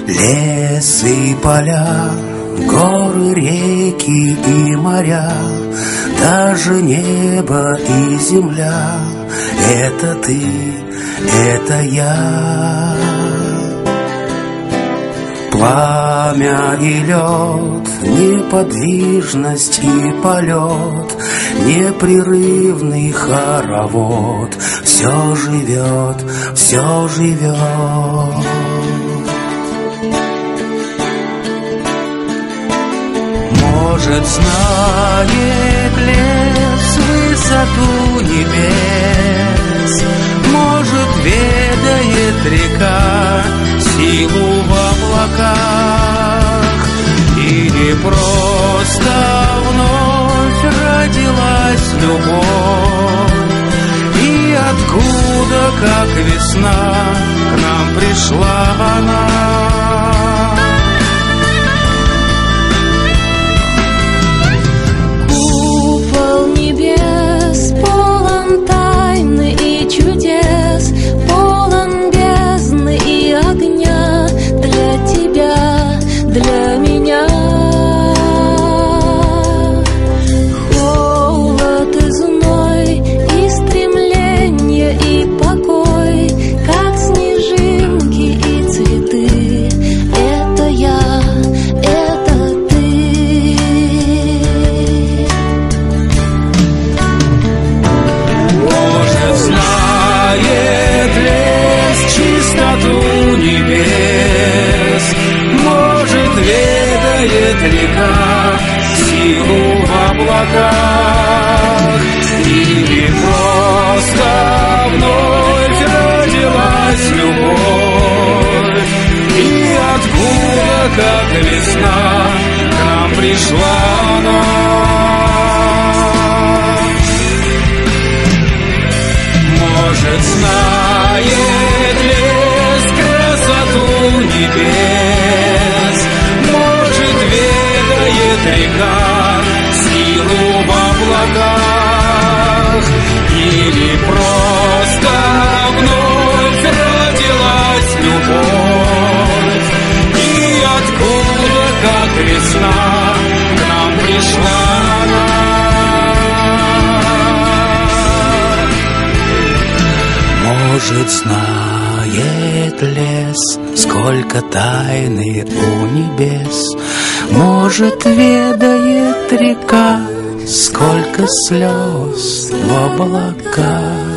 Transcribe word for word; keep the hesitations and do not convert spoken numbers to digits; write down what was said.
Лес и поля, горы, реки и моря, даже небо и земля — это ты, это я. Пламя и лед, неподвижность и полет, непрерывный хоровод, все живет, все живет. Может, знает лес высоту небес, может, ведает река силу в облаках, или просто вновь родилась любовь, и откуда, как весна, к нам пришла она. Для меня холод и зной, и стремление, и покой, как снежинки и цветы. Это я, это ты. Может, знает лес чистоту небес, ведает река силу в облаках, или просто вновь родилась любовь, и откуда, как весна, к нам пришла она. Может, знает лес красоту небес, река силу в облаках, или просто вновь родилась любовь, и откуда, как весна, к нам пришла она. Может, знает лес, сколько тайны у небес, может, ведает река, сколько слез в облаках.